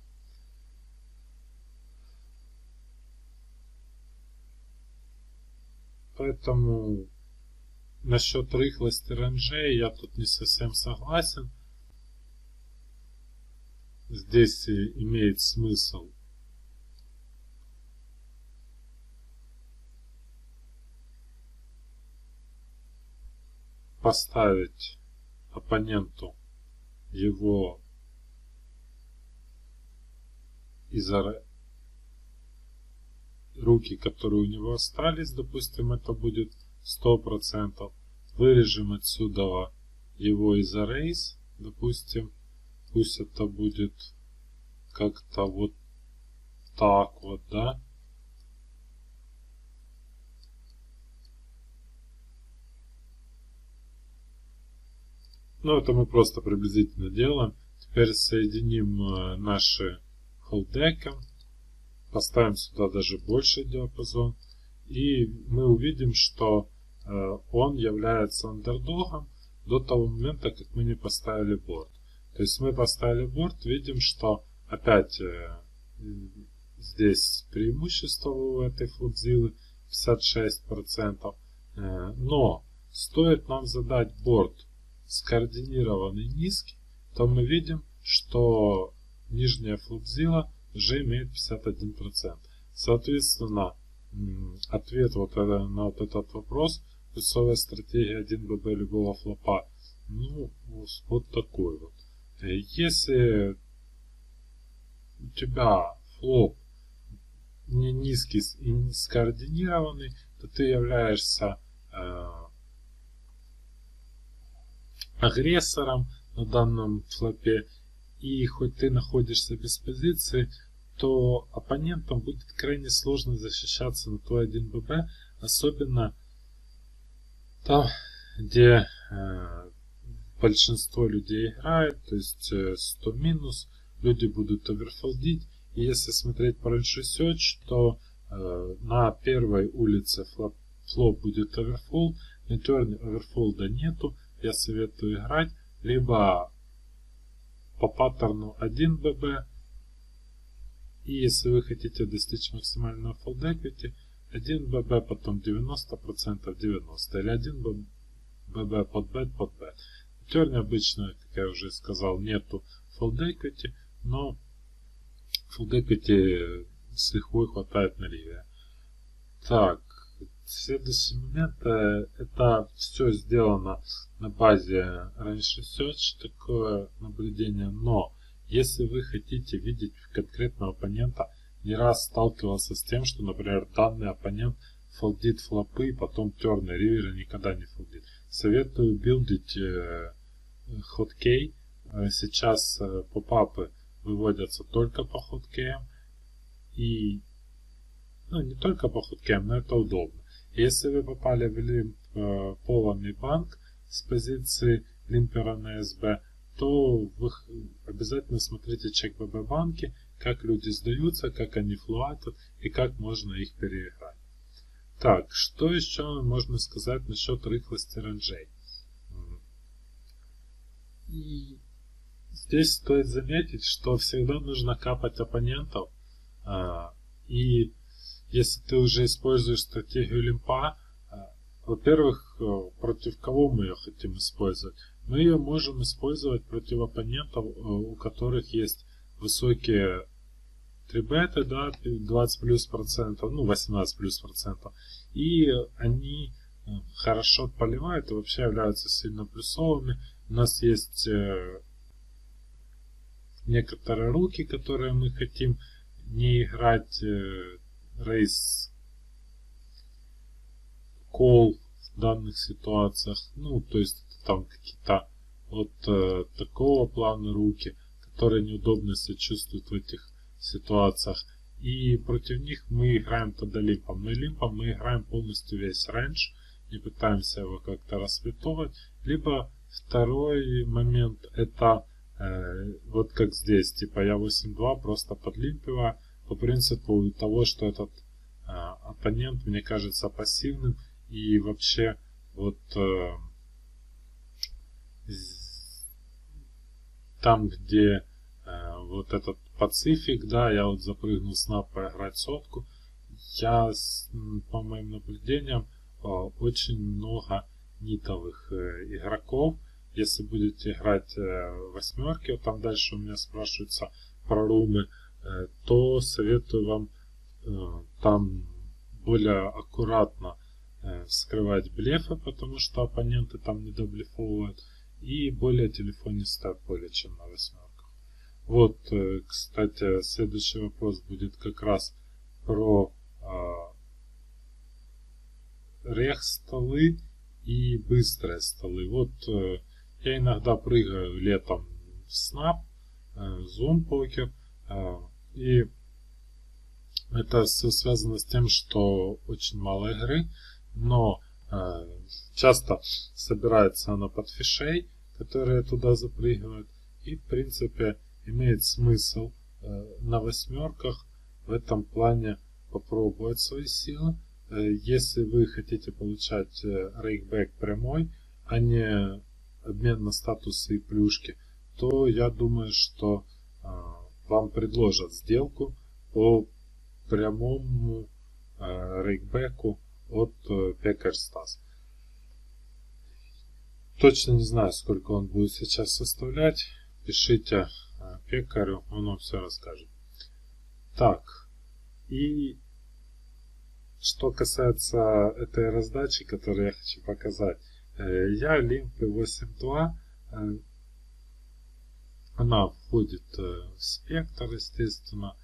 Поэтому насчет рыхлости рейнджей я тут не совсем согласен. здесь имеет смысл поставить оппоненту его руки, которые у него остались, допустим, это будет 100%. Вырежем отсюда его из erase, допустим, пусть это будет как-то вот так вот, да. Ну, это мы просто приблизительно делаем. Теперь соединим наши холдеком. Поставим сюда даже больший диапазон. И мы увидим, что он является андердогом до того момента, как мы не поставили борт. То есть мы поставили борт, видим, что опять здесь преимущество у этой флотзилы 56%. Но стоит нам задать борт скоординированный низкий, то мы видим, что нижняя флотзила уже имеет 51%. Соответственно, ответ на вот этот вопрос, плюсовая стратегия 1ББ любого флопа, ну, вот такой вот. Если у тебя флоп не низкий и не скоординированный, то ты являешься агрессором на данном флопе, и хоть ты находишься без позиции, то оппонентам будет крайне сложно защищаться на твой 1ББ, особенно там, где большинство людей играет, то есть 100 минус, люди будут оверфолдить, и если смотреть по range research, то на первой улице флоп будет оверфолд, на терне оверфолда нету, я советую играть либо по паттерну 1ББ, и если вы хотите достичь максимального fold equity, 1ББ, потом 90%, 90%, или 1ББ под бет, под бет. В терне обычно, как я уже сказал, нету fold equity, но fold equity с лихвой хватает на ливе. Так, следующий момент, это все сделано на базе range research, такое наблюдение, но если вы хотите видеть конкретного оппонента, не раз сталкивался с тем, что, например, данный оппонент фолдит флопы, потом терны, ривера никогда не фолдит. Советую билдить хоткей. Сейчас попапы выводятся только по хоткеям. И не только по хоткеям, но это удобно. Если вы попали в лимп полами банк с позиции лимпера на СБ, то вы обязательно смотрите чек ББ банки, как люди сдаются, как они флуатят и как можно их переиграть. Так, что еще можно сказать насчет рыхлости ранжей? И здесь стоит заметить, что всегда нужно капать оппонентов. И если ты уже используешь стратегию лимпа, во-первых, против кого мы ее хотим использовать? Мы ее можем использовать против оппонентов, у которых есть высокие 3 беты, да, 20 плюс процентов, 18 плюс процентов. И они хорошо поливают и вообще являются сильно плюсовыми. У нас есть некоторые руки, которые мы хотим не играть рейс кол в данных ситуациях. То есть там какие-то вот такого плана руки, которые неудобно себя чувствуют в этих ситуациях. И против них мы играем тогда лимпом. Но лимпом мы играем полностью весь рейндж, не пытаемся его как-то расплетовать. Либо второй момент, это вот как здесь, типа я 8-2 просто подлимпиваю по принципу того, что этот оппонент мне кажется пассивным, и вообще вот там, где вот этот пацифик, да, я вот запрыгнул снап поиграть сотку, я по моим наблюдениям очень много нитовых игроков, если будете играть восьмерки, вот там дальше у меня спрашиваются про румы, то советую вам там более аккуратно вскрывать блефы, потому что оппоненты там не доблефовывают, и более телефонистое поле, чем на восьмерках. Вот, кстати, следующий вопрос будет как раз про рех-столы и быстрые столы. Вот я иногда прыгаю летом в Snap, Zoom покер, и это все связано с тем, что очень мало игры, но часто собирается она под фишей, которые туда запрыгивают, и в принципе имеет смысл на восьмерках в этом плане попробовать свои силы. Если вы хотите получать рейкбэк прямой, а не обмен на статусы и плюшки, то я думаю, что вам предложат сделку по прямому рейкбэку от PekarStars. Точно не знаю, сколько он будет сейчас составлять. Пишите Пекарю, он вам все расскажет. Так, и что касается этой раздачи, которую я хочу показать, я Лимпы 8.2, она входит в спектр, естественно.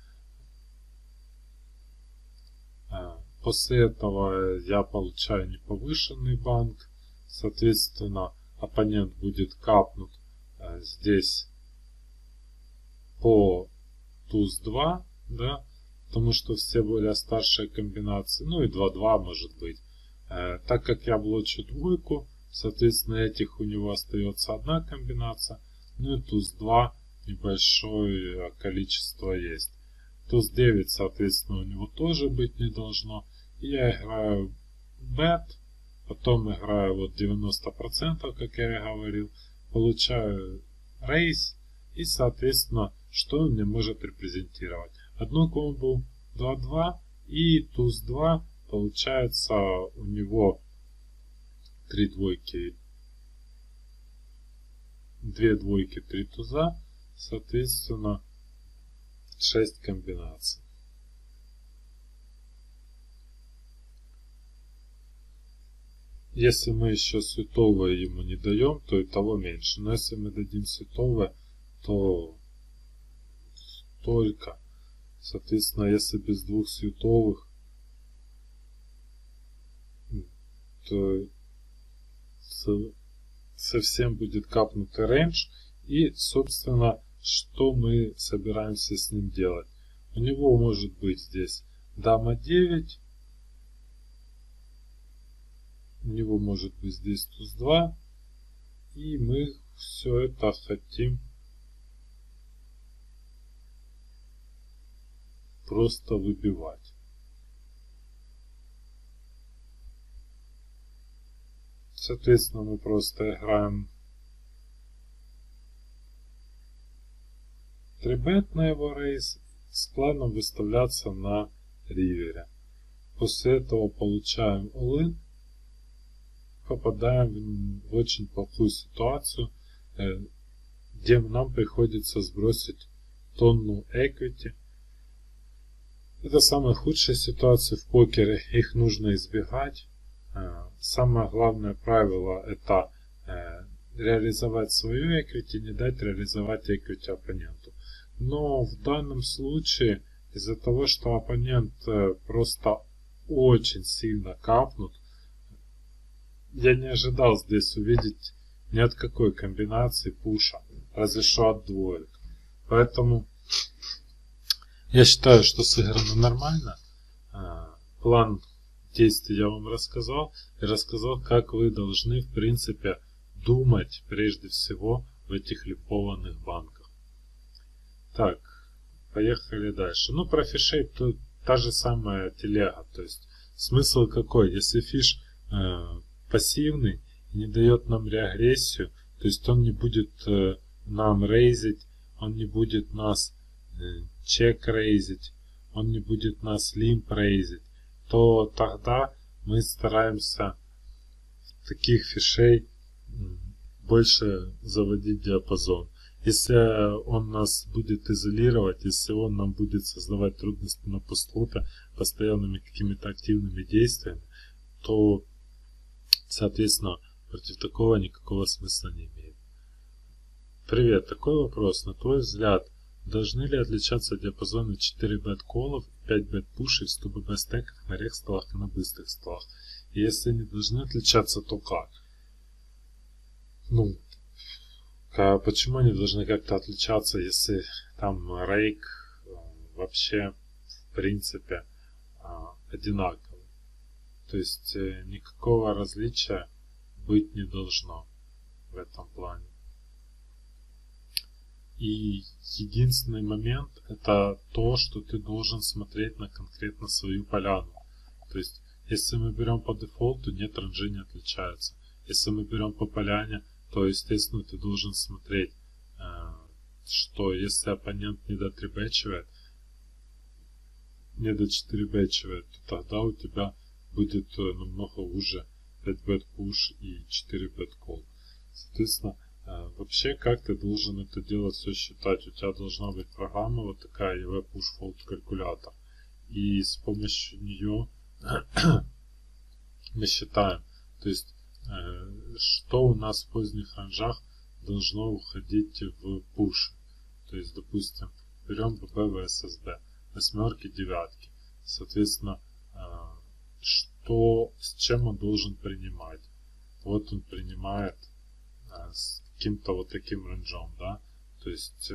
После этого я получаю неповышенный банк, соответственно, оппонент будет капнут здесь по туз-2, да, потому что все более старшие комбинации, ну и 2-2 может быть. Так как я блочу двойку, соответственно, этих у него остается одна комбинация, ну и туз-2 небольшое количество есть. Туз-9, соответственно, у него тоже быть не должно. И я играю бет, потом играю вот 90%, как я и говорил, получаю рейс, и, соответственно, что он мне может репрезентировать. Одну комбу 2-2 и туз-2, получается у него 3 двойки, 2 двойки, 3 туза, соответственно 6 комбинаций. Если мы еще световое ему не даем, то и того меньше. Но если мы дадим световое, то только. Соответственно, если без двух световых, то совсем будет капнутый рейндж. И, собственно, что мы собираемся с ним делать? У него может быть здесь дама 9. У него может быть здесь туз 2. И мы все это хотим просто выбивать. Соответственно, мы просто играем 3-бет на его рейс с планом выставляться на ривере. После этого получаем all-in, попадаем в очень плохую ситуацию, где нам приходится сбросить тонну equity. Это самая худшая ситуация в покере, их нужно избегать. Самое главное правило — это реализовать свою equity, не дать реализовать equity оппоненту. Но в данном случае, из-за того, что оппонент просто очень сильно капнут, я не ожидал здесь увидеть ни от какой комбинации пуша, разве что от двоек. Поэтому я считаю, что сыграно нормально. План действий я вам рассказал. И рассказал, как вы должны, в принципе, думать прежде всего в этих липованных банках. Так, поехали дальше. Ну, про фишей то та же самая телега. То есть, смысл какой? Если фиш пассивный и не дает нам реагрессию, то есть он не будет нам рейзить, он не будет нас чек рейзить, он не будет нас лимп рейзить, то тогда мы стараемся таких фишей больше заводить диапазон. Если он нас будет изолировать, если он нам будет создавать трудности на постлопе постоянными какими-то активными действиями, то, соответственно, против такого никакого смысла не имеет. Привет, такой вопрос. На твой взгляд, должны ли отличаться диапазоны 4 бет-колов и 5 бет-пушей в 100 bb стеках на рех-столах и на быстрых столах? И если они должны отличаться, то как? Ну, почему они должны как-то отличаться, если там рейк вообще в принципе одинаковый? То есть никакого различия быть не должно в этом плане. И единственный момент это то, что ты должен смотреть на конкретно свою поляну. То есть если мы берем по дефолту, нет, ранжи не отличается. Если мы берем по поляне, то естественно ты должен смотреть, что если оппонент не дотрибэчивает, не до 4 бэчивает, то тогда у тебя будет намного уже 5 бет push и 4 бет call. Соответственно, вообще как ты должен это дело все считать? У тебя должна быть программа вот такая EV Push Fold калькулятор. И с помощью нее мы считаем, то есть что у нас в поздних ранжах должно уходить в push. То есть, допустим, берем ББ ВССБ, восьмерки, девятки. Соответственно, что, с чем он должен принимать? Вот он принимает с каким-то вот таким ранжом, да, то есть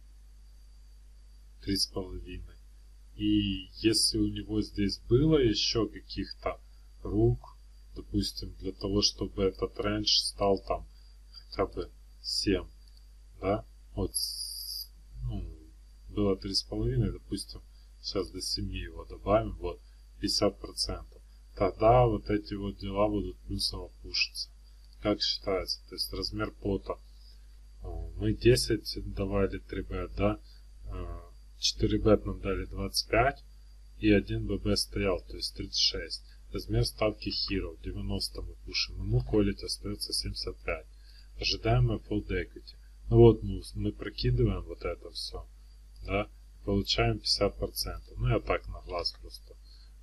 3,5. И если у него здесь было еще каких-то рук, допустим, для того, чтобы этот рейндж стал там хотя бы 7, да, вот, ну, было 3,5, допустим, сейчас до 7 его добавим, вот, 50%. Тогда вот эти вот дела будут плюсово пушиться. Как считается? То есть размер пота. Мы 10 давали 3 бет, да, 4 бет нам дали 25, и 1 ББ стоял, то есть 36. Размер ставки Hero 90 мы пушим, ему колить остается 75. Ожидаемый Fold Equity. Ну вот мы прокидываем вот это все, да, получаем 50%. Ну я так на глаз просто.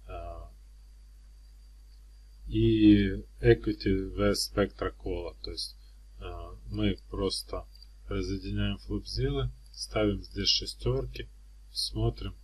И Equity vs Spectra Call, то есть мы просто разъединяем флопзилы, ставим здесь шестерки, смотрим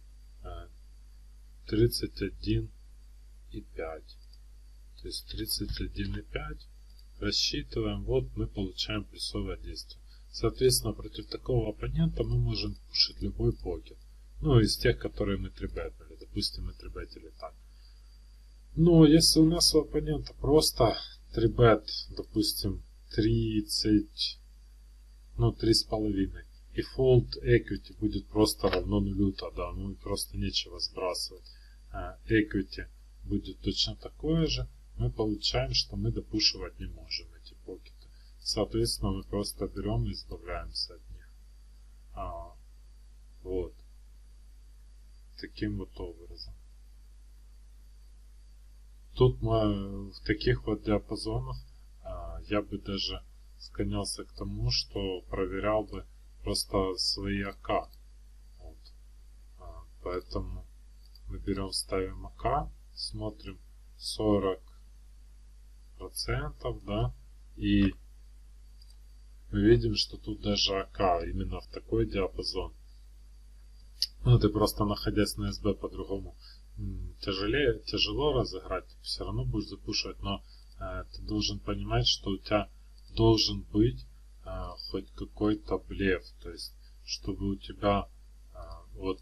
31 и 5. То есть 31,5 рассчитываем, вот мы получаем плюсовое действие. Соответственно, против такого оппонента мы можем пушить любой покер. Ну, из тех, которые мы трибетнули. Допустим, мы трибетили так. Но если у нас у оппонента просто трибет, допустим, 30, ну, 3,5, и fold equity будет просто равно нулю, тогда, ну, просто нечего сбрасывать. Equity будет точно такое же, мы получаем, что мы допушивать не можем эти покеты. Соответственно, мы просто берем и избавляемся от них. Вот. Таким вот образом. Тут мы в таких вот диапазонах я бы даже склонялся к тому, что проверял бы просто свои АК. Вот. Поэтому мы берем, ставим АК, смотрим 40%, да, и мы видим, что тут даже АК именно в такой диапазон. Ну, ты просто находясь на СБ по-другому тяжело разыграть, все равно будешь запушивать, но ты должен понимать, что у тебя должен быть хоть какой-то блеф, то есть чтобы у тебя вот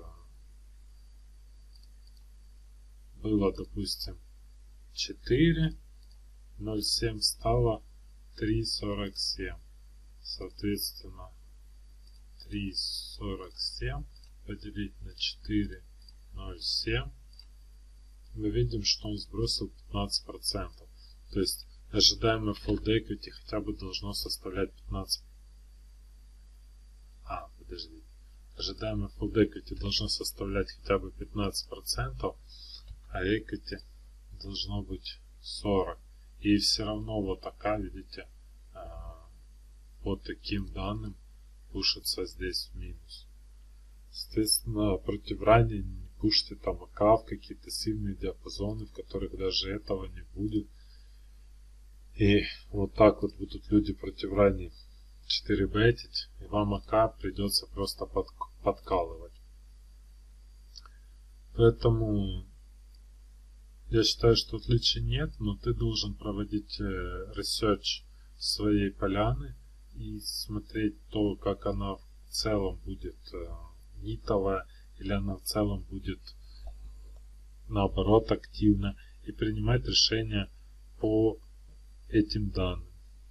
было, допустим, 4,07 стало 3,47, соответственно 3,47 поделить на 4,07, мы видим, что он сбросил 15%. То есть ожидаемое fold equity хотя бы должно составлять 15%. Ожидаемое fold equity должно составлять хотя бы 15%, а equity должно быть 40%. И все равно вот такая, видите, по таким данным пушится здесь в минус. Естественно, против ранее не пушите там АК в какие-то сильные диапазоны, в которых даже этого не будет. И вот так вот будут люди против ранее 4 бетить, и вам АК придется просто подкалывать. Поэтому я считаю, что отличий нет, но ты должен проводить ресерч своей поляны и смотреть то, как она в целом будет нитовая, или она в целом будет наоборот активна, и принимать решения по этим данным.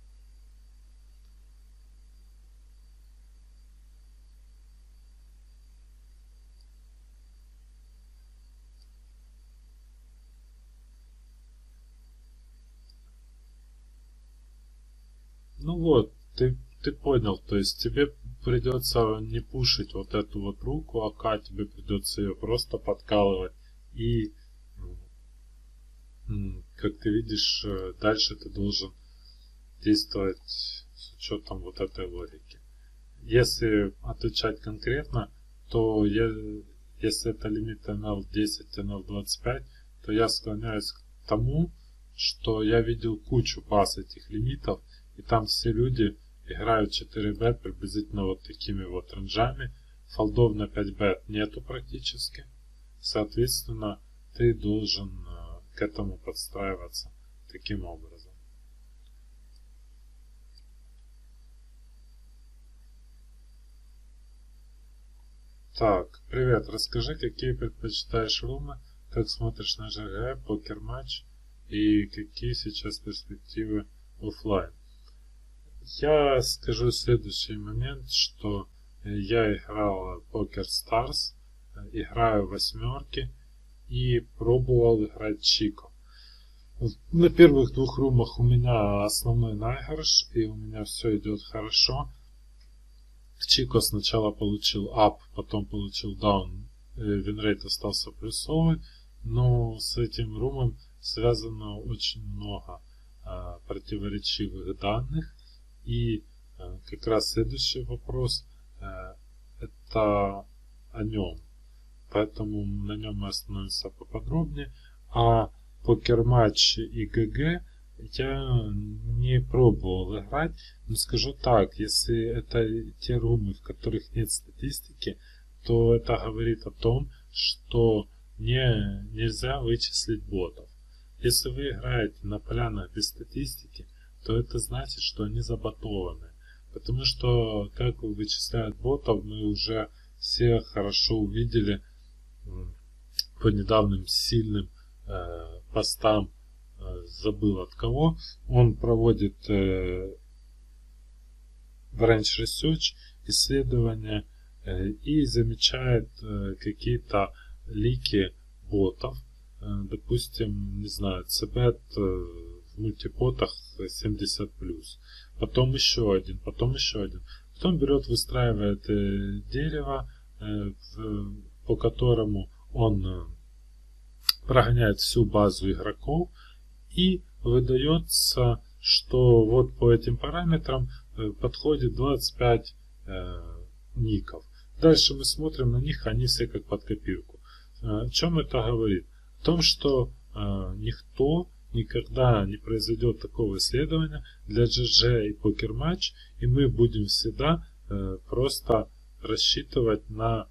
Ну вот, ты понял, то есть тебе придется не пушить вот эту вот руку АК, тебе придется ее просто подкалывать. И, как ты видишь, дальше ты должен действовать с учетом вот этой логики. Если отвечать конкретно, то если это лимит NL10, NL25, то я склоняюсь к тому, что я видел кучу баз этих лимитов, и там все люди играют 4 бет приблизительно вот такими вот рейнджами. Фолдов на 5 бет нету практически. Соответственно, ты должен к этому подстраиваться таким образом. Так, привет, расскажи, какие предпочитаешь румы, как смотришь на ЖГ, покер-матч и какие сейчас перспективы офлайн. Я скажу следующий момент, что я играл Poker Stars, играю восьмерки и пробовал играть Чико. На первых 2 румах у меня основной наигрыш, и у меня все идет хорошо. В Чико сначала получил ап, потом получил даун, винрейт остался плюсовый, но с этим румом связано очень много противоречивых данных. И как раз следующий вопрос это о нем. Поэтому на нем мы остановимся поподробнее. А покер-матч и ГГ я не пробовал играть. Но скажу так, если это те румы, в которых нет статистики, то это говорит о том, что нельзя вычислить ботов. Если вы играете на полянах без статистики, то это значит, что они заботованы. Потому что как вычисляют ботов, мы уже все хорошо увидели по недавним сильным постам, забыл от кого. Он проводит в Range Research исследования и замечает какие-то лики ботов. Допустим, не знаю, CBET в мультипотах 70+, потом еще один, потом берет, выстраивает дерево, по которому он прогоняет всю базу игроков, и выдается, что вот по этим параметрам подходит 25 ников. Дальше мы смотрим на них, они все как под копирку. О чем это говорит? О том, что никто никогда не произведет такого исследования для GG и покер-матч, и мы будем всегда просто рассчитывать на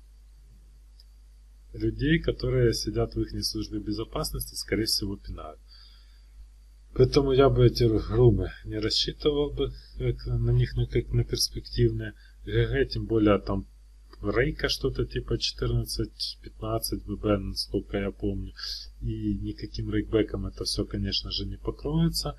людей, которые сидят в их службе безопасности, скорее всего пинают. Поэтому я бы эти румы не рассчитывал бы на них как на перспективные. ГГ, тем более там рейка что-то типа 14-15 ББ, насколько я помню. И никаким рейкбеком это все, конечно же, не покроется.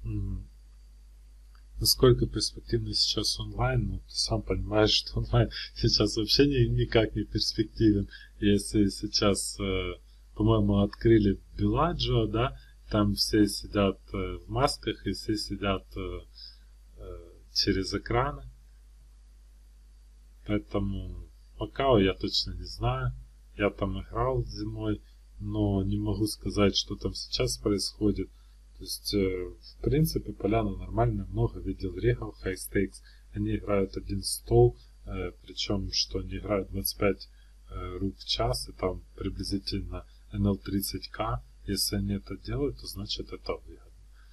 Насколько перспективный сейчас онлайн, ну, ты сам понимаешь, что онлайн сейчас вообще никак не перспективен. Если сейчас, по-моему, открыли Беладжио, да, там все сидят в масках и все сидят через экраны. Поэтому Макао я точно не знаю. Я там играл зимой, но не могу сказать, что там сейчас происходит. То есть, в принципе, поляна нормальная, много видел регов, high stakes. они играют один стол, причем, что они играют 25 рук в час, и там приблизительно NL30K. Если они это делают, то значит это выгодно.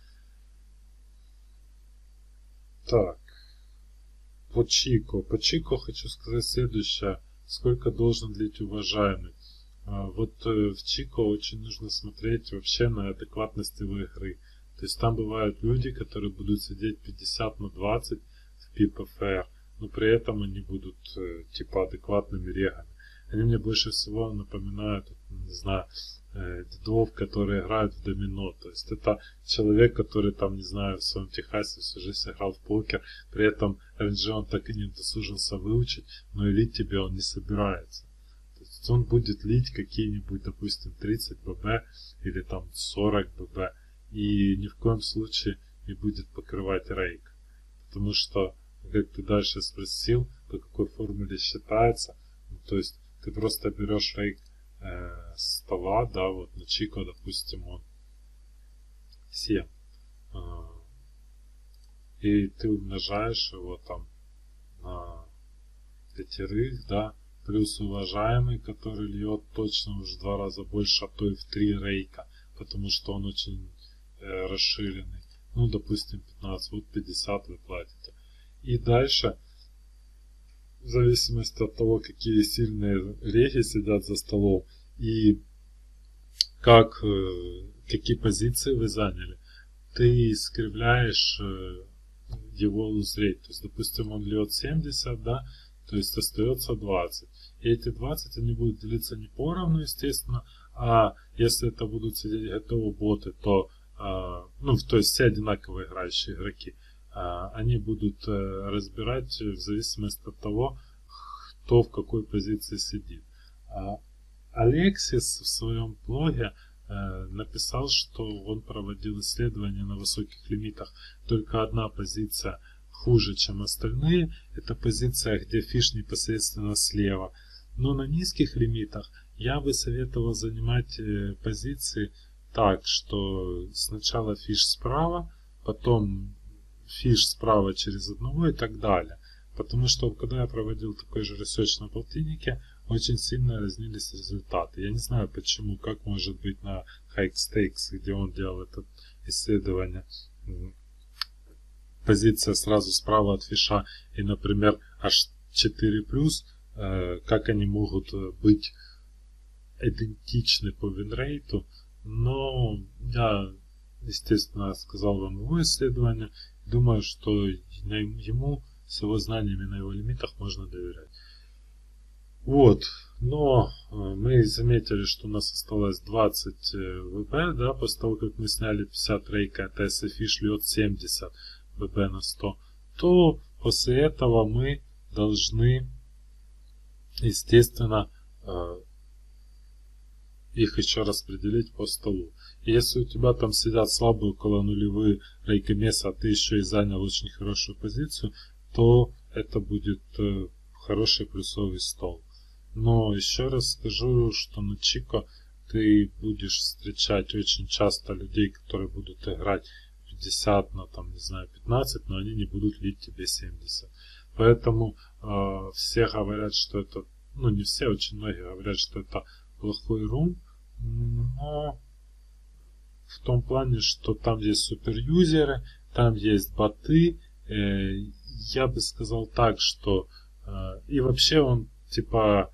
Так, по Чико хочу сказать следующее. Сколько должен длить уважаемый? Вот в Чико очень нужно смотреть вообще на адекватность его игры. То есть там бывают люди, которые будут сидеть 50 на 20 в PPFR, но при этом они будут типа адекватными регами. Они мне больше всего напоминают, не знаю, дедов, которые играют в домино. То есть это человек, который там, не знаю, в своем Техасе всю жизнь играл в покер, при этом рейнджи он так и не досужился выучить, но и лить тебе он не собирается. То есть он будет лить какие-нибудь, допустим, 30 ББ или там 40 ББ и ни в коем случае не будет покрывать рейк. Потому что, как ты дальше спросил, по какой формуле считается, то есть ты просто берешь рейк стола, да, вот на Чико, допустим, он 7. И ты умножаешь его там на 5, да, плюс уважаемый, который льет точно уже в 2 раза больше, а то и в 3 рейка, потому что он очень расширенный. Ну, допустим, 15, вот 50 вы платите. И дальше, в зависимости от того, какие сильные реги сидят за столом и какие позиции вы заняли, ты искривляешь его лузрейт. То есть, допустим, он льет 70, да, то есть остается 20. И эти 20, они будут делиться не поровну, естественно, а если это будут сидеть готовые боты, то, то есть все одинаково играющие игроки, они будут разбирать в зависимости от того, кто в какой позиции сидит. Алексис в своем блоге написал, что он проводил исследования на высоких лимитах. Только одна позиция хуже, чем остальные. Это позиция, где фиш непосредственно слева. Но на низких лимитах я бы советовал занимать позиции так, что сначала фиш справа, потом фиш справа через одного и так далее. Потому что когда я проводил такой же ресерч на полтиннике, очень сильно разнились результаты. Я не знаю почему, как может быть на High Stakes, где он делал это исследование, позиция сразу справа от фиша и, например, H4+, как они могут быть идентичны по винрейту. Но я, естественно, сказал вам его исследование. Думаю, что ему с его знаниями на его лимитах можно доверять. Вот, но мы заметили, что у нас осталось 20 ВБ, да, после того, как мы сняли 50 рейка, это если фиш льет 70 ВБ на 100, то после этого мы должны, естественно, их еще распределить по столу. И если у тебя там сидят слабые около нулевые рейкомеса, а ты еще и занял очень хорошую позицию, то это будет хороший плюсовый стол. Но еще раз скажу, что на Чико ты будешь встречать очень часто людей, которые будут играть 50 на, там, не знаю, 15, но они не будут лить тебе 70. Поэтому все говорят, что это, ну не все, очень многие говорят, что это плохой рум, но в том плане, что там есть суперюзеры, там есть боты, я бы сказал так, что и вообще он типа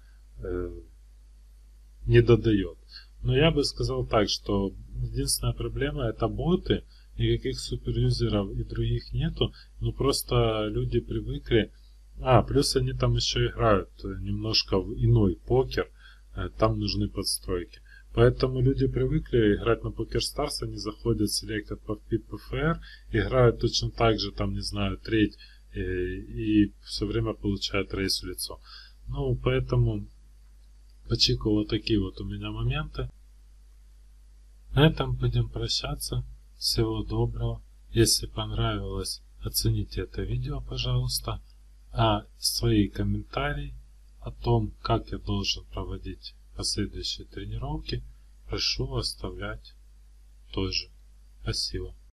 не додает. Но я бы сказал так, что единственная проблема это боты, никаких суперюзеров и других нету, но просто люди привыкли. Плюс они там еще играют немножко в иной покер, там нужны подстройки. Поэтому люди привыкли играть на PokerStars, они заходят в Selected по PPFR, играют точно так же, там, не знаю, треть, и все время получают рейс в лицо. Ну, поэтому по Чико вот такие вот у меня моменты. На этом будем прощаться. Всего доброго. Если понравилось, оцените это видео, пожалуйста. А свои комментарии о том, как я должен проводить последующие тренировки, прошу оставлять тоже. Спасибо.